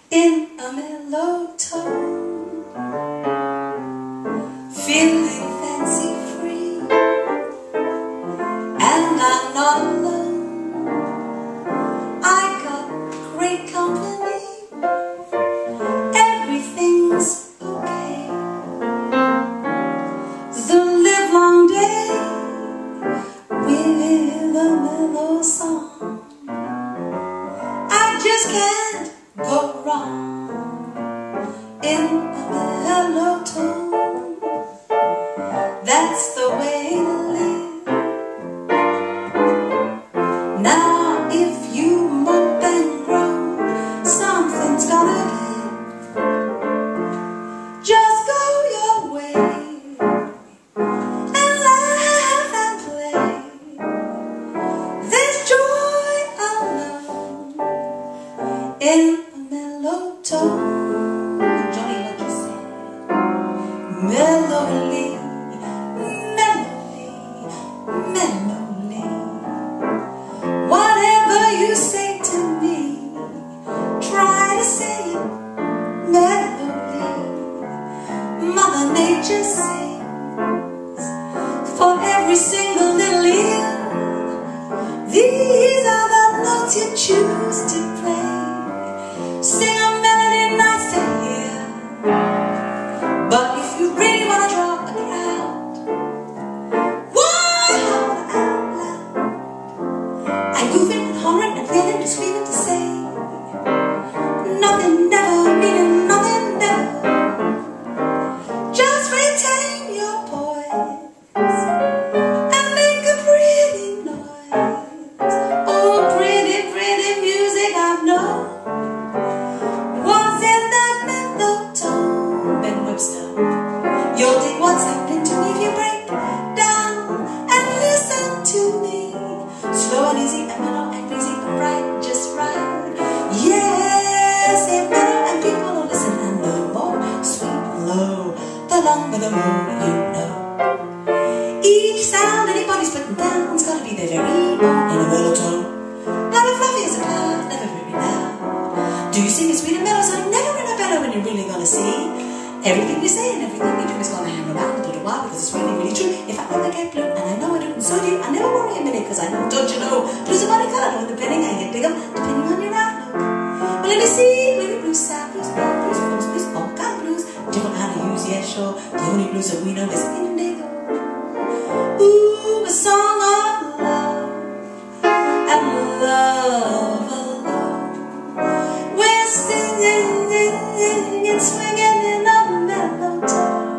in a mellow tone, feeling fancy free, and I'm not alone. I got great company, everything's okay. The livelong day with a mellow song, I just can't go wrong in a mellow tone. That's the way to live. Now if you mop and grow, something's gonna give. Just go your way and laugh and play. There's joy alone in a mellow tone. Johnny, what you say? Mellowly, mellowly, mellowly. Whatever you say to me, try to say it mellowly. Mother Nature sings for every single little ear. These are the notes you choose to play. Sing a melody nice to hear. But if you really want to draw a crowd, why holler out loud? And goofing and hollering and yelling and screaming to say nothing never, meaning nothing never. Just retain your poise and make a pretty noise. Oh, pretty, pretty music I know was in that mellow tone. Ben Webster, you'll dig what's happening to me if you break down and listen to me. Slow and easy and mellow and breezy and bright, just right. Yes, and mellow and people will listen, and the more sweet and low, the longer the more you know. Each sound anybody's putting down's gotta be their very own in a mellow tone. Not as fluffy as a cloud, never very loud. Do you sing a sweet and mellow song? Never in a better when you're really gonna see. Everything we say and everything we do is gonna hang around a little while, because it's really, really true. If I ever get blue, and I know I do, and so do you, I never worry a minute, because I know, don't you know, blues are multicolored, depending how you dig them, depending on your outlook. Well, let me see, maybe blues, sad blues, bad blues, blues, blues, all kind of blues, different kind of use, yeah, sure. The only blues that we know is indigo. Ooh, a song of love, and love alone. We're singing and swinging in a mellow tone.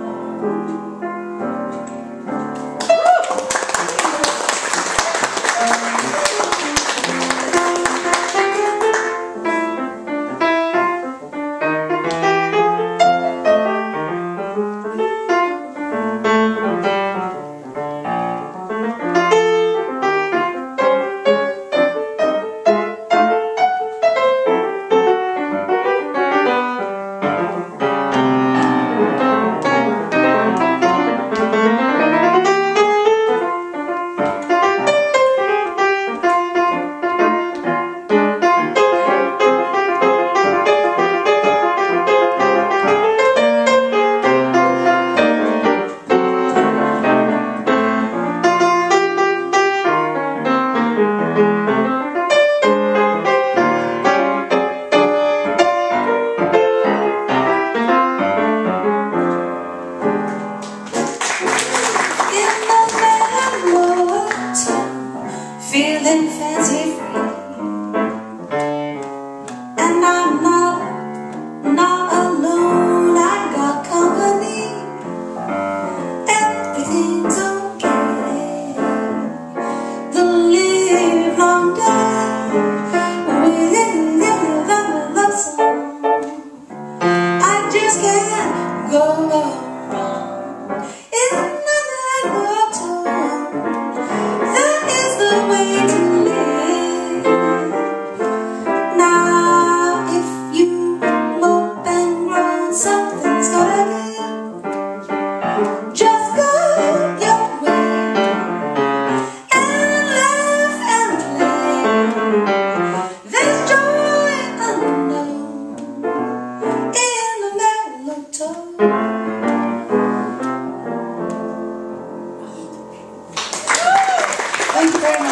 Thank you very much.